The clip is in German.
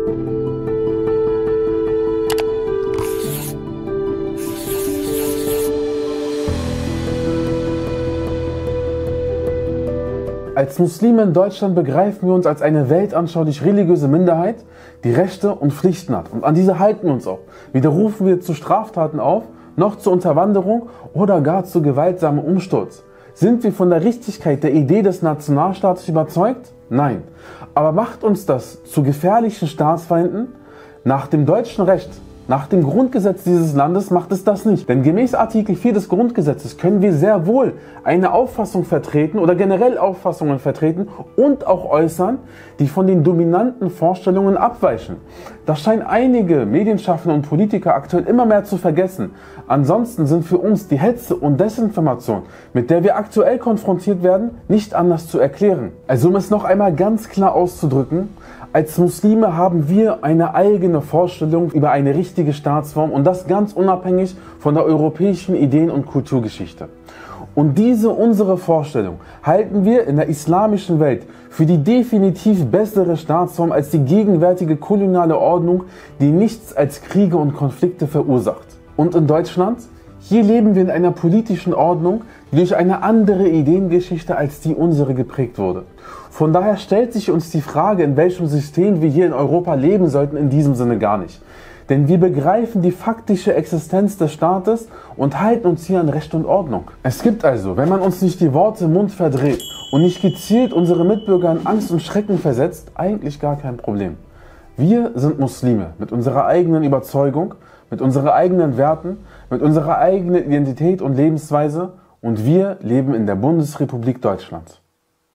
Als Muslime in Deutschland begreifen wir uns als eine weltanschaulich-religiöse Minderheit, die Rechte und Pflichten hat. Und an diese halten wir uns auch. Weder rufen wir zu Straftaten auf, noch zur Unterwanderung oder gar zu gewaltsamem Umsturz. Sind wir von der Richtigkeit der Idee des Nationalstaates überzeugt? Nein. Aber macht uns das zu gefährlichen Staatsfeinden? Nach dem deutschen Recht, nach dem Grundgesetz dieses Landes macht es das nicht. Denn gemäß Artikel 4 des Grundgesetzes können wir sehr wohl eine Auffassung vertreten oder generell Auffassungen vertreten und auch äußern, die von den dominanten Vorstellungen abweichen. Das scheinen einige Medienschaffende und Politiker aktuell immer mehr zu vergessen. Ansonsten sind für uns die Hetze und Desinformation, mit der wir aktuell konfrontiert werden, nicht anders zu erklären. Also um es noch einmal ganz klar auszudrücken: Als Muslime haben wir eine eigene Vorstellung über eine richtige Staatsform und das ganz unabhängig von der europäischen Ideen- und Kulturgeschichte. Und diese unsere Vorstellung halten wir in der islamischen Welt für die definitiv bessere Staatsform als die gegenwärtige koloniale Ordnung, die nichts als Kriege und Konflikte verursacht. Und in Deutschland? Hier leben wir in einer politischen Ordnung, die durch eine andere Ideengeschichte als die unsere geprägt wurde. Von daher stellt sich uns die Frage, in welchem System wir hier in Europa leben sollten, in diesem Sinne gar nicht. Denn wir begreifen die faktische Existenz des Staates und halten uns hier an Recht und Ordnung. Es gibt also, wenn man uns nicht die Worte im Mund verdreht und nicht gezielt unsere Mitbürger in Angst und Schrecken versetzt, eigentlich gar kein Problem. Wir sind Muslime mit unserer eigenen Überzeugung, mit unseren eigenen Werten, mit unserer eigenen Identität und Lebensweise und wir leben in der Bundesrepublik Deutschland.